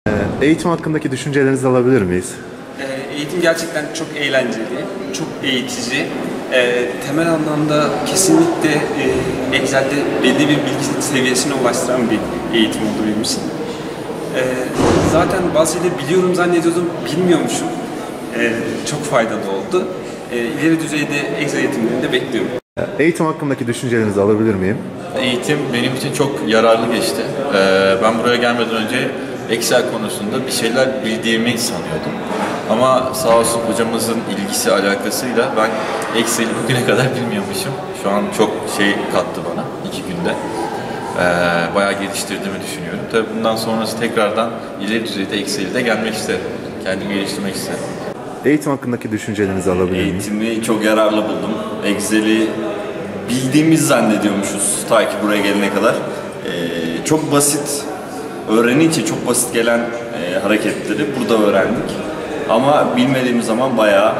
Eğitim hakkındaki düşüncelerinizi alabilir miyiz? Eğitim gerçekten çok eğlenceli, çok eğitici. Temel anlamda kesinlikle Excel'de belli bir bilgi seviyesine ulaştıran bir eğitim oldu benim için. Zaten bazı şeyleri biliyorum zannediyordum, bilmiyormuşum. Çok faydalı oldu. İleri düzeyde Excel eğitimlerini de bekliyorum. Eğitim hakkındaki düşüncelerinizi alabilir miyim? Eğitim benim için çok yararlı geçti. Ben buraya gelmeden önce Excel konusunda bir şeyler bildiğimi sanıyordum. Ama sağ olsun hocamızın ilgisi alakasıyla ben Excel'i bugüne kadar bilmiyormuşum. Şu an çok şey kattı bana 2 günde. Bayağı geliştirdiğimi düşünüyorum. Tabii bundan sonrası tekrardan ileri düzeyde Excel'i de gelmek isterim. Kendimi geliştirmek isterim. Eğitim hakkındaki düşüncelerinizi alabilir miyim? Eğitimi çok yararlı buldum. Excel'i bildiğimiz zannediyormuşuz ta ki buraya gelene kadar. Çok basit, öğrenince çok basit gelen hareketleri burada öğrendik. Ama bilmediğimiz zaman bayağı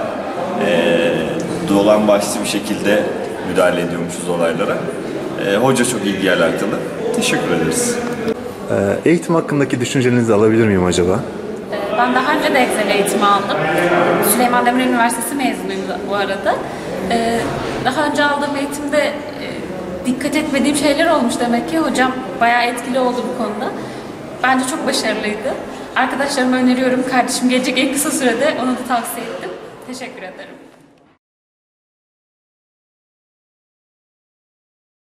dolan başlı bir şekilde müdahale ediyormuşuz olaylara. Hoca çok ilgi alakalı. Teşekkür ederiz. Eğitim hakkındaki düşüncelerinizi alabilir miyim acaba? Ben daha önce de Excel eğitimi aldım. Süleyman Demirel Üniversitesi mezunuyum bu arada. Daha önce aldığım eğitimde dikkat etmediğim şeyler olmuş demek ki. Hocam bayağı etkili oldu bu konuda. Bence çok başarılıydı. Arkadaşlarıma öneriyorum. Kardeşim gelecek en kısa sürede onu da tavsiye ettim. Teşekkür ederim.